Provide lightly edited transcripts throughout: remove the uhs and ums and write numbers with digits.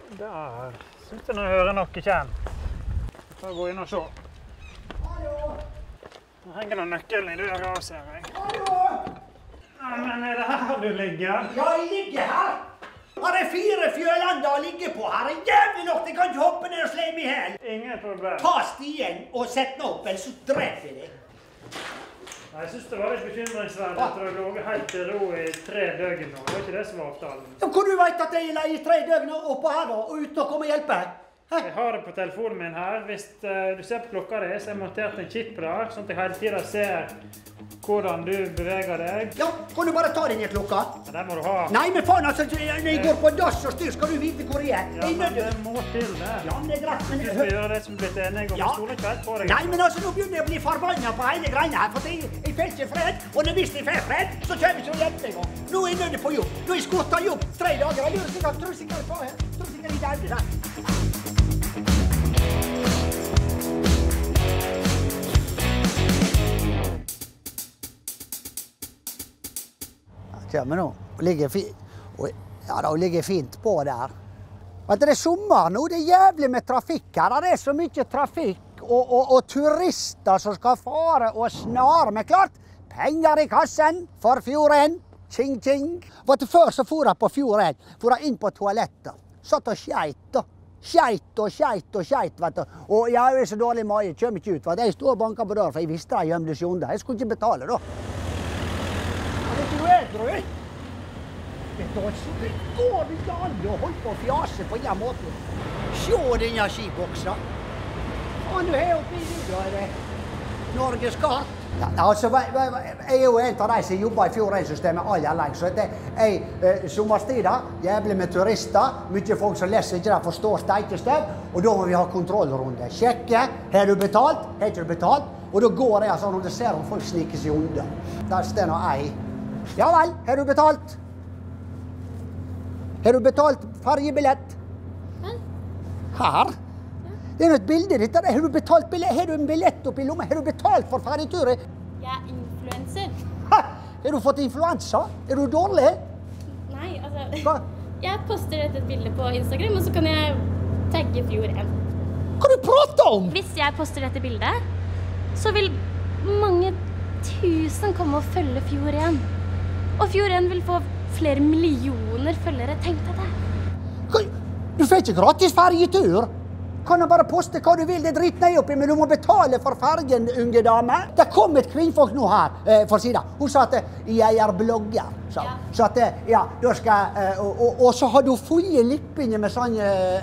Der synes jeg nå hører noe kjenn. Jeg får gå inn og se. Nå henger det nøkkelen i døra også, ser jeg. Nei, men er det her du ligger? Ja, jeg ligger her. Her er 4 fjølander å ligge på. Her er jævlig nok, jeg kan ikke hoppe ned og slå meg i hel. Ingen problem. Ta stien og sett den opp, eller så dreper jeg deg. Jeg synes det var litt bekymringsverdig at du lå helt i ro i 3 døgn nå. Det var ikke det som var avtalen. Ja, hvor du vet at jeg er i 3 døgn oppe her da, og uten å komme og hjelpe? Jeg har det på telefonen min her. Hvis du ser på klokka di, så har jeg montert en chip der, sånn at jeg hele tiden ser hvordan du beveger deg. Ja, kan du bare ta den i klokka? Ja, den må du ha. Nei, men faen altså, når jeg går på dass og styr, skal du vite hvor jeg er. Ja, men det må til det. Ja, men det er greit, men... Du skal gjøre det som du blitt enig om. Ja. Jeg stoler ikke helt på deg. Nei, men altså, nå begynner jeg å bli forbannet på hele greiene her, for jeg får ikke fred, og når hvis jeg får fred, så kommer jeg ikke å hjelpe deg. Nå er jeg nødt på jobb. Nå er jeg skått av jobb 3 dager. Jeg lurer sikkert, tror sikkert på her. Tror sikkert jeg dauer der. Ja, men nå ligger fint på der. Vet du, det er sommer nå, det er jævlig med trafikk her. Det er så mye trafikk og turister som skal fare og snare. Men klart, penger i kassen for fjorden. Tjing, tjing. Vet du, før så for jeg på fjorden, for jeg inn på toalettet. Satt og skeit da. Skeit, vet du. Og jeg er så dårlig i mage, jeg kommer ikke ut. Jeg stod og banket på døren, for jeg visste jeg gjemte seg under. Jeg skulle ikke betale da. Det går ikke an å holde på å fjase på den måten. Se denne skiboksa. Faen, du har oppi da er det Norges kart. Ja, altså, jeg er jo en av de som jobber i fjordreinssystemet aller lengst. Så sommerstider, jævlig med turister, mye folk som leser ikke der forstår steikestøv, og da må vi ha kontrollrunde. Sjekke, har du betalt, har ikke du betalt? Og da går jeg sånn, og du ser om folk sniker seg unna. Der står nå ei. Ja vel, har du betalt? Har du betalt fergebillett? Her? Det er jo et bilde ditt. Har du betalt billett? Har du en billett oppi lommen? Har du betalt for fergeturer? Jeg er influencer. Har du fått influensa? Er du dårlig? Nei, altså... Hva? Jeg poster et bilde på Instagram, og så kan jeg tagge Fjord1. Hva du prater om? Hvis jeg poster dette bildet, så vil mange tusen komme og følge Fjord1. Og Fjord1 vil få flere millioner følgere, tenk deg det. Du får ikke gratis fergetur. Kan du bare poste hva du vil, det driter jeg oppi, men du må betale for fergen, unge dame. Det kom et kvinnfolk nå her, for å si det. Hun sa at jeg er blogger. Så at, ja, da skal og så hadde hun fullt lippene med sånn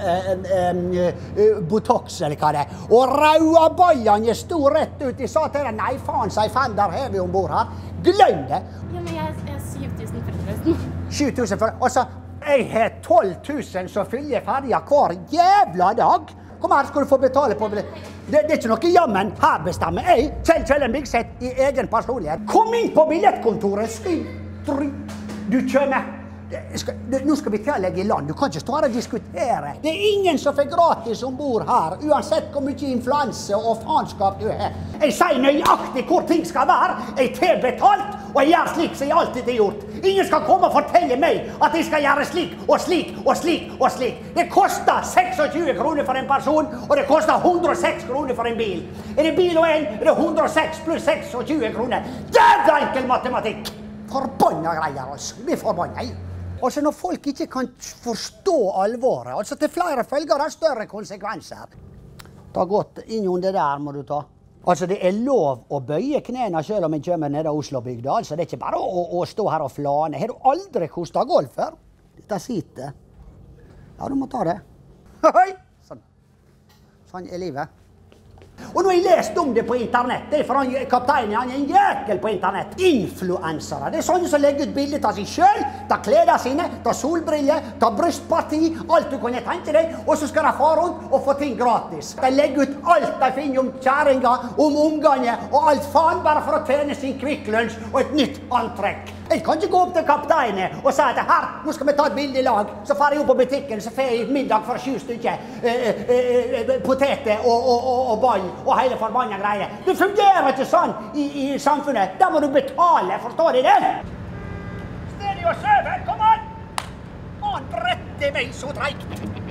botox, eller hva det er. Og rauaballene sto rett ut. De sa til deg, nei faen, sa jeg, fender har vi ombord her. Glem det. Ja, men jeg er 7000 følgere. 7000 følgere. Og så, jeg har 12 000 som fyller ferdig hver jævla dag. Kom her, skal du få betale på billett. Det er ikke noe jammen. Her bestemmer jeg, Kjell Kjellen Bigseth, i egen personlighet. Kom inn på billettkontoret, du kommer. Nå skal vi til å legge i land. Du kan ikke stå her og diskutere. Det er ingen som får gratis ombord her, uansett hvor mye influense og faenskap du har. Jeg sier nøyaktig hvor ting skal være. Jeg tar betalt, og jeg gjør slik som jeg alltid har gjort. Ingen skal komme og fortelle meg at jeg skal gjøre slik og slik og slik og slik. Det koster 26 kroner for en person, og det koster 106 kroner for en bil. Er det bil og en, er det 106 pluss 26 kroner. Jævla enkel matematikk! Forbanna greier, altså. Vi er forbanna. Altså, når folk ikke kan forstå alvoret, altså til flere følgere større konsekvenser. Ta godt inn under der, må du ta. Altså, det er lov å bøye knæene selv om en kommer ned av Oslobygda. Altså, det er ikke bare å stå her og flane. Har du aldri kostet golf før? Dette sitter. Ja, du må ta det. Hei! Sånn. Sånn er livet. Og når jeg leste om det på internett, det er for kapteinen, han er en jækel på internett. Influensere, det er sånne som legger ut bilder av seg selv, ta kleder sine, ta solbriller, ta brystparti, alt du kan tenke deg, og så skal de fare rundt og få ting gratis. De legger ut alt de finner om kjæringer, om ungene, og alt faen bare for å tjene sin kvikklunsj og et nytt antrekk. Jeg kan ikke gå opp til kapteinen og si at her, nå skal vi ta et bilde i lag, så farer jeg opp på butikken, så får jeg middag for 7 stykker, poteter og ball, og hele forbanna greier. Det fungerer ikke sånn i samfunnet. Da må du betale, forstår du det? Stedet og søve, kom an! Man bretter meg så treigt.